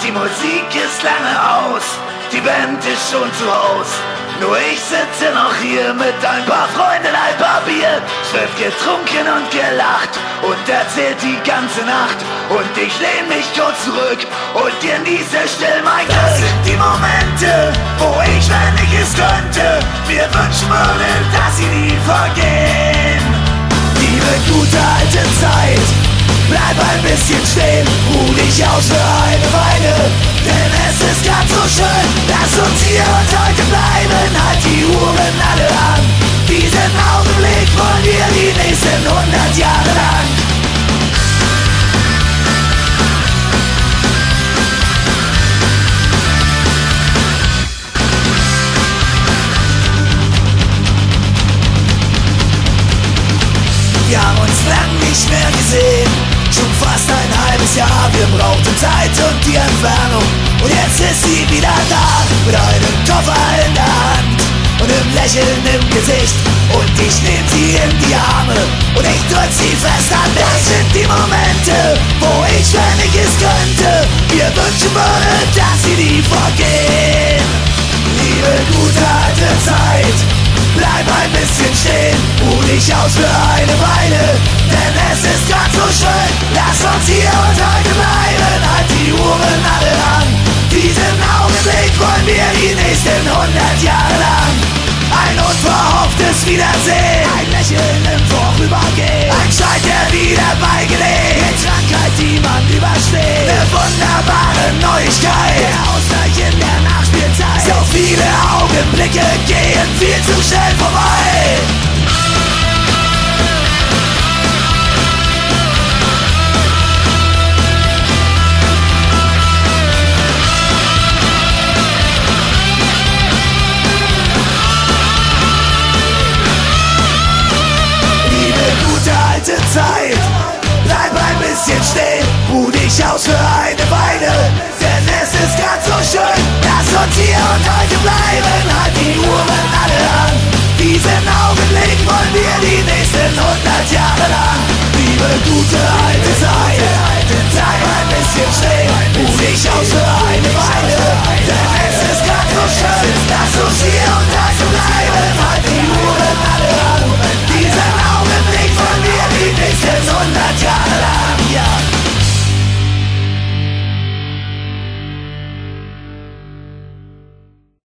Die Musik ist lange aus, die Band ist schon zu Haus. Nur ich sitze noch hier mit ein paar Freunden, ein paar Bier. Es wird getrunken und gelacht und erzählt die ganze Nacht. Und ich lehn mich kurz zurück und genieße still mein Glück. Das sind die Momente, wo ich, wenn ich es könnte, mir wünschen würde, dass sie nie vergehen. Liebe gute alte Zeit, bleib ein bisschen stehen, ruh dich aus für eine Weile, denn es ist ganz so schön, lass uns hier und heute bleiben, halt die Uhren alle an, diesen Augenblick wollen wir die nächsten 100 Jahre lang. Wir haben uns lang nicht mehr gesehen, schon fast ein halbes Jahr. Wir brauchten Zeit und die Entfernung, und jetzt ist sie wieder da, mit einem Koffer in der Hand und einem Lächeln im Gesicht. Und ich nehm sie in die Arme und ich drück sie fest an mich. Das sind die Momente, wo ich, wenn ich es könnte, mir wünschen würde, dass sie nie vergehen. Liebe gute alte Zeit, bleib ein bisschen stehen, ruh dich aus für eine Weile, denn es ist ganz so schön, lass uns hier und heute bleiben, halt die Uhren alle an, diesen Augenblick wollen wir die nächsten 100 Jahre lang. Ein unverhofftes Wiedersehen, ein Lächeln im Vorübergehen, ein Streit, der wieder beigelegt, eine Krankheit, die man übersteht, eine wunderbare Neuigkeit, der Ausgleich in der Nachspielzeit. So viele Augenblicke gehen viel zu schnell vorbei. Zeit, bleib ein bisschen stehen, ruh dich aus für eine Weile, denn es ist ganz so schön, lass uns hier und heute bleiben, halt die Uhren alle an, diesen Augenblick wollen wir die nächsten 100 Jahre lang. Liebe gute alte Zeit, bleib ein bisschen stehen, ruh dich aus für